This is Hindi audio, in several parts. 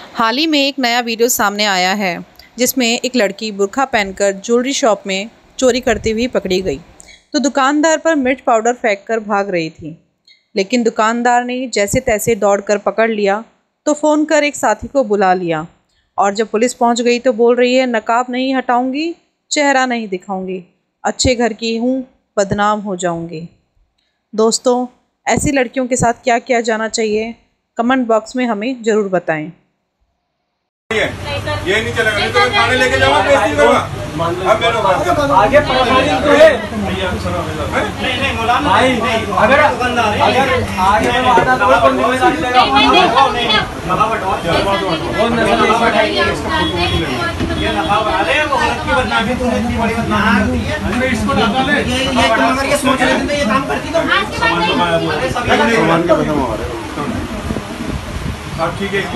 हाल ही में एक नया वीडियो सामने आया है जिसमें एक लड़की बुर्का पहनकर ज्वेलरी शॉप में चोरी करती हुई पकड़ी गई। तो दुकानदार पर मिर्च पाउडर फेंककर भाग रही थी, लेकिन दुकानदार ने जैसे तैसे दौड़कर पकड़ लिया तो फ़ोन कर एक साथी को बुला लिया। और जब पुलिस पहुंच गई तो बोल रही है, नकाब नहीं हटाऊंगी, चेहरा नहीं दिखाऊंगी, अच्छे घर की हूँ, बदनाम हो जाऊंगी। दोस्तों, ऐसी लड़कियों के साथ क्या किया जाना चाहिए, कमेंट बॉक्स में हमें ज़रूर बताएं। ये नहीं चलेगा, नहीं तो थाने लेके जाऊंगा, बेइज्जती करूंगा। अब मेरे आगे परेशानी तो है। नहीं भाई, अगर आगे में वादा तो कोई जिम्मेदारी लेगा। ये नकाब बना ले, वो औरत की बदनामी तूने इतनी बड़ी बदनामी है, इसको लगा ले। ये अगर ये सोच रहे थे ये काम करती तो आप ठीक है,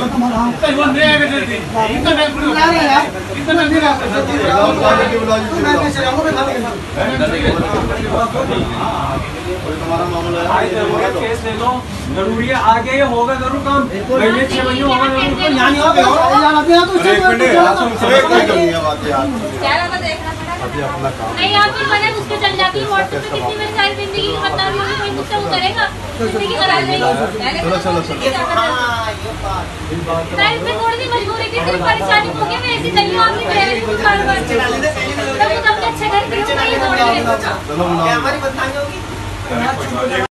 केस ले लो, जरूरी है, आगे ये होगा जरूर काम, 6 महीने होगा नहीं आप भी मैंने उसके चल जाती है व्हाट्सएप पे कितनी मेरी सारी जिंदगी बता रही हूँ, कोई मुझसे उतरेगा जिंदगी करा देगी। मैं इसमें थोड़ी सी मजबूरी थी, तेरी परेशानी हो गई, मैं ऐसी चली हूँ आपकी ड्राइवरी को कारोबार तब तो अपने अच्छे घर की हूँ, नहीं दौड़ रही है। हमारी बदनामी होगी।